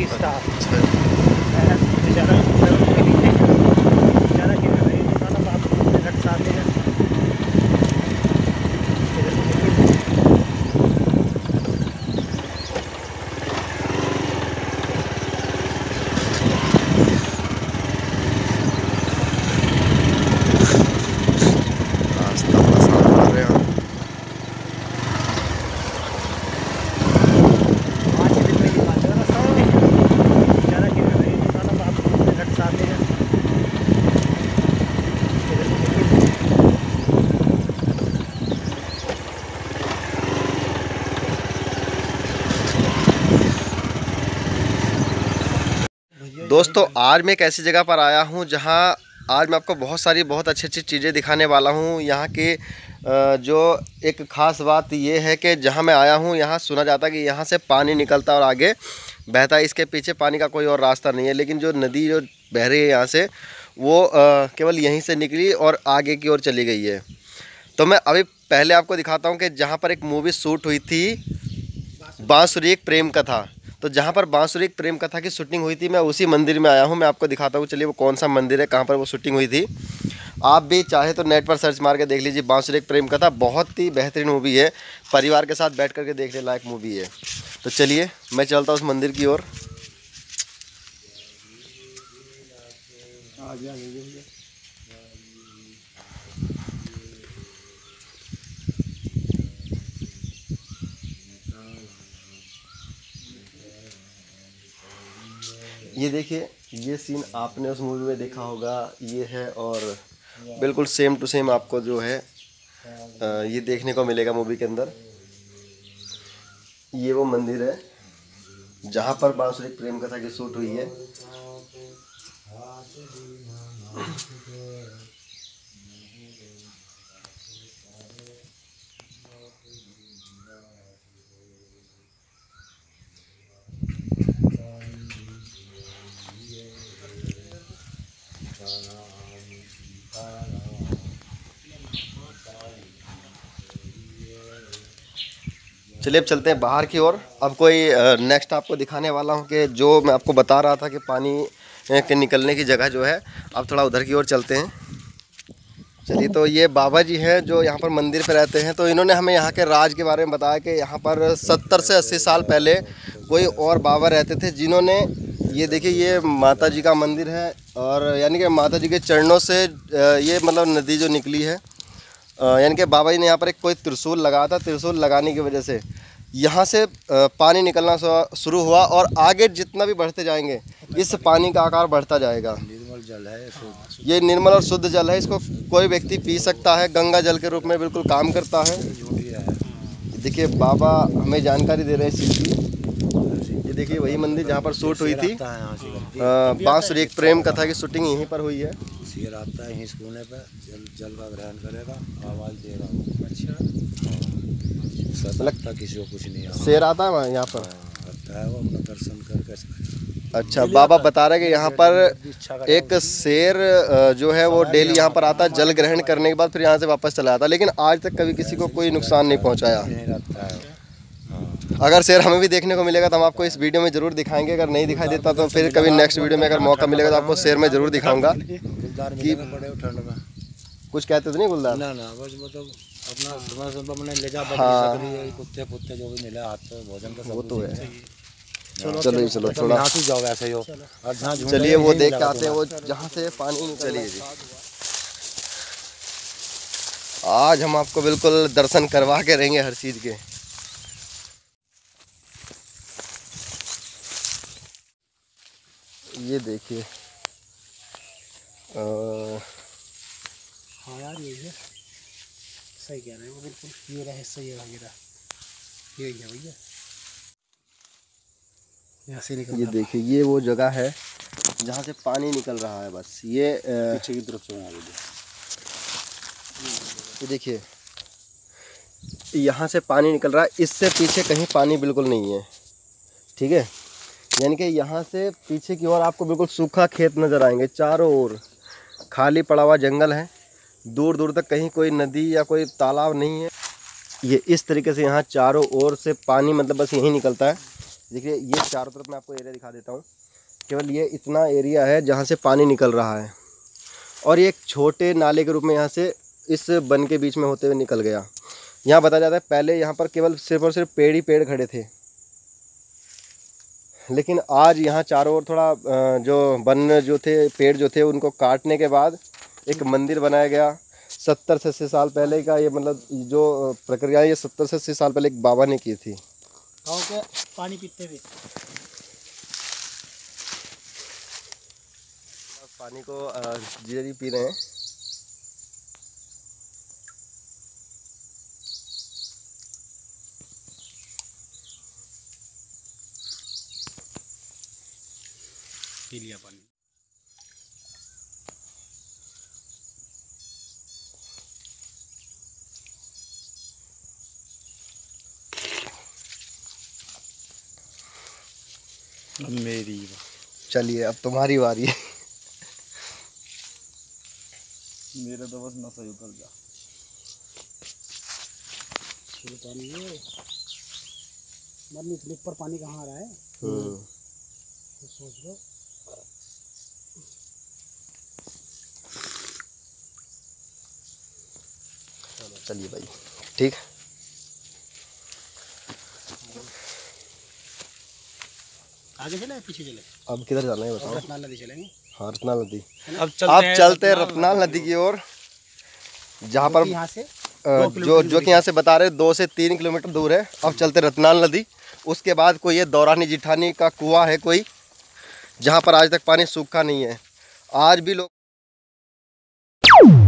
दोस्तों आज मैं एक ऐसी जगह पर आया हूँ जहाँ आज मैं आपको बहुत अच्छी चीज़ें दिखाने वाला हूँ। यहाँ की जो एक ख़ास बात ये है कि जहाँ मैं आया हूँ यहाँ सुना जाता है कि यहाँ से पानी निकलता है और आगे बहता है। इसके पीछे पानी का कोई और रास्ता नहीं है, लेकिन जो नदी जो बह रही है यहाँ से वो केवल यहीं से निकली और आगे की ओर चली गई है। तो मैं अभी पहले आपको दिखाता हूँ कि जहाँ पर एक मूवी शूट हुई थी बांसुरी एक प्रेम कथा, तो जहाँ पर बांसुरी एक प्रेम कथा की शूटिंग हुई थी मैं उसी मंदिर में आया हूँ। मैं आपको दिखाता हूँ, चलिए वो कौन सा मंदिर है, कहाँ पर वो शूटिंग हुई थी। आप भी चाहे तो नेट पर सर्च मार के देख लीजिए, बांसुरी एक प्रेम कथा बहुत ही बेहतरीन मूवी है, परिवार के साथ बैठ करके देखने लायक मूवी है। तो चलिए मैं चलता हूँ उस मंदिर की ओर। ये देखिए, ये सीन आपने उस मूवी में देखा होगा, ये है और बिल्कुल सेम टू सेम आपको जो है ये देखने को मिलेगा मूवी के अंदर। ये वो मंदिर है जहाँ पर बांसुरी प्रेम कथा की शूट हुई है। चलिए अब चलते हैं बाहर की ओर। अब कोई नेक्स्ट आपको दिखाने वाला हूँ कि जो मैं आपको बता रहा था कि पानी के निकलने की जगह जो है, अब थोड़ा उधर की ओर चलते हैं। चलिए, तो ये बाबा जी हैं जो यहाँ पर मंदिर पे रहते हैं। तो इन्होंने हमें यहाँ के राज के बारे में बताया कि यहाँ पर 70 से 80 साल पहले कोई और बाबा रहते थे जिन्होंने, ये देखिए ये माता जी का मंदिर है और यानी कि माता जी के चरणों से ये मतलब नदी जो निकली है, यानी कि बाबा जी ने यहाँ पर एक कोई त्रिशूल लगाया था। त्रिशूल लगाने की वजह से यहाँ से पानी निकलना शुरू हुआ और आगे जितना भी बढ़ते जाएंगे इस पानी का आकार बढ़ता जाएगा। निर्मल जल है, ये निर्मल और शुद्ध जल है, इसको कोई व्यक्ति पी सकता है, गंगा जल के रूप में बिल्कुल काम करता है। देखिए बाबा हमें जानकारी दे रहे हैं इस चीज़ की। ये देखिए वही मंदिर जहाँ पर शूट हुई थी बांसुरी एक प्रेम कथा की शूटिंग यहीं पर हुई है। शेर आता है यहीं कोने पे, जल का ग्रहण करेगा, आवाज देगा। अच्छा, लगता किसी को कुछ नहीं आता। शेर आता है यहाँ पर, आता है वो अपना दर्शन करके। अच्छा, बाबा बता रहे हैं कि यहाँ पर एक शेर जो है वो डेली यहाँ पर आता है, जल ग्रहण करने के बाद फिर यहाँ से वापस चला जाता है, लेकिन आज तक कभी किसी को कोई नुकसान नहीं पहुँचाया। अगर शेर हमें भी देखने को मिलेगा तो हम आपको इस वीडियो में ज़रूर दिखाएंगे। अगर नहीं दिखाई देता तो फिर कभी नेक्स्ट वीडियो में अगर मौका मिलेगा तो आपको शेर में ज़रूर दिखाऊंगा। कि कुछ कहते तो नहीं गुलदार? ना ना, बस मतलब अपना ले जा, कुत्ते पुत्ते जो भी मिले हाथ पे भोजन का वो तो है। चलो थोड़ा जाओ ऐसे हो। चलिए वो देख के आते हैं वो जहाँ से पानी निकलिए जी। आज हम आपको बिल्कुल दर्शन करवा के रहेंगे हर चीज़ के। ये देखिए हाँ यार यही है, सही कह रहे हो बिल्कुल, ये रहस्य ये वगैरह यही है भैया, यहाँ से निकल। ये देखिए ये वो जगह है जहाँ से पानी निकल रहा है। बस ये पीछे की तरफ से ये देखिए यहाँ से पानी निकल रहा है, इससे पीछे कहीं पानी बिल्कुल नहीं है, ठीक है। यानी कि यहाँ से पीछे की ओर आपको बिल्कुल सूखा खेत नज़र आएंगे, चारों ओर खाली पड़ा हुआ जंगल है, दूर दूर तक कहीं कोई नदी या कोई तालाब नहीं है। ये इस तरीके से यहाँ चारों ओर से पानी मतलब बस यहीं निकलता है। देखिए ये चारों तरफ मैं आपको एरिया दिखा देता हूँ। केवल ये इतना एरिया है जहाँ से पानी निकल रहा है, और ये एक छोटे नाले के रूप में यहाँ से इस वन के बीच में होते हुए निकल गया। यहाँ बताया जाता है पहले यहाँ पर केवल सिर्फ और सिर्फ पेड़ ही पेड़ खड़े थे, लेकिन आज यहाँ चारों ओर थोड़ा जो वन जो थे, पेड़ जो थे, उनको काटने के बाद एक मंदिर बनाया गया। 70 से 80 साल पहले का ये, मतलब जो प्रक्रिया ये 70 से 80 साल पहले एक बाबा ने की थी। गाँव के पानी पीते हुए पानी को जीजा जी पी रहे हैं। पी लिया पानी। अब मेरी चलिए अब तुम्हारी बारी है। मेरा तो बस नशा ही उतर जा। शुरू पानी है मरनी, इतने ऊपर पानी कहाँ आ रहा है तो सोच लो। चलिए भाई ठीक। आगे चले पीछे चले? अब किधर जाना है बताओ? रत्नाल नदी चलेंगे। हाँ रत्नाल नदी। अब चलते हैं रत्नाल नदी की ओर, जहाँ पर यहाँ से जो कि यहाँ से बता रहे 2 से 3 किलोमीटर दूर है। अब चलते रत्नाल नदी। उसके बाद कोई ये दौरानी जिठानी का कुआं है कोई, जहाँ पर आज तक पानी सूखा नहीं है। आज भी लोग